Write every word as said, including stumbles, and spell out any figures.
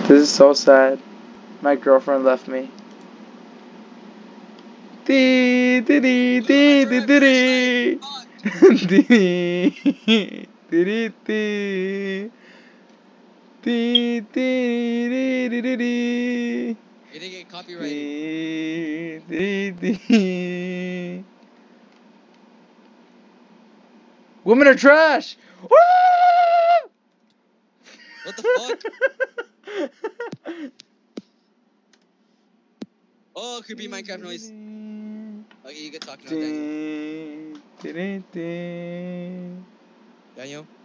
This is so sad. My girlfriend left me. Dee dee dee dee dee dee dee. Dee dee dee. Dee dee dee dee dee dee. You're gonna get copyrighted. Dee dee dee. Women are trash! Woo! What the fuck? Oh, creepy Minecraft noise. Okay, you can talk now, Daniel. Daniel?